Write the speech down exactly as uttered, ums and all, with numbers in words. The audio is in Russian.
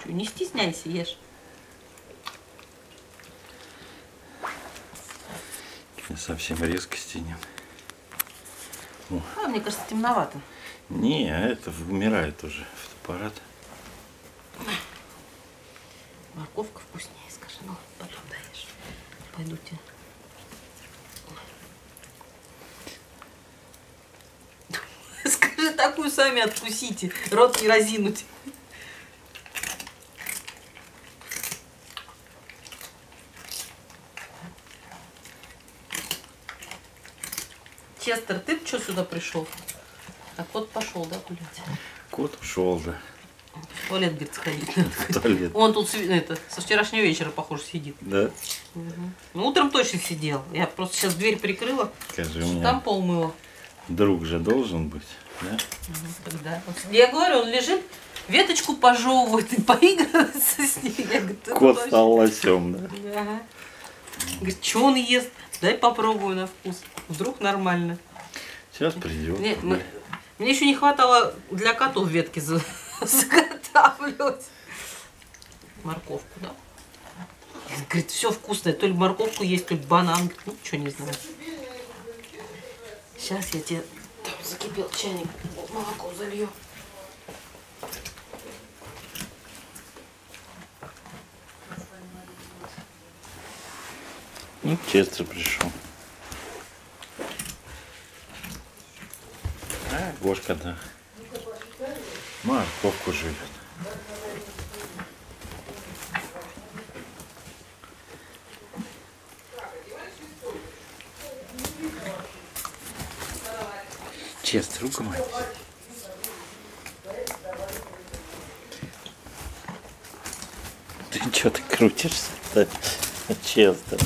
Не стесняйся, ешь. Совсем резкости нет. О. А, мне кажется, темновато. Не, это умирает уже фотоаппарат. Морковка вкуснее, скажи. Ну, потом даешь. Пойду тебе. Скажи, такую сами откусите. Рот не разинуть. Честер, ты что сюда пришел? А кот пошел, да, гулять? Кот ушел, да. В туалет, говорит, сходить. В туалет. Он тут это, со вчерашнего вечера, похоже, сидит. Да. Угу. Ну, утром точно сидел. Я просто сейчас дверь прикрыла. Скажи, у меня там пол мыла. друг же должен быть, да? Угу, тогда. Я говорю, он лежит, веточку пожевывает и поигрывается с ней. Я говорю, кот стал лосем, да? Ага. Говорит, что он ест? Дай попробую на вкус. Вдруг нормально. Сейчас придет. Нет, мы... Мне еще не хватало для котов ветки за... заготавливать. Морковку, да? Говорит, все вкусное. То ли морковку есть, то ли банан. Ну, что не знаю. Сейчас я тебе... Там закипел чайник. Молоко залью. Ну, Честер пришел. А, Гошка, да. Морковку живет. Честер, угомонись. Ты что, ты крутишься-то? Честер.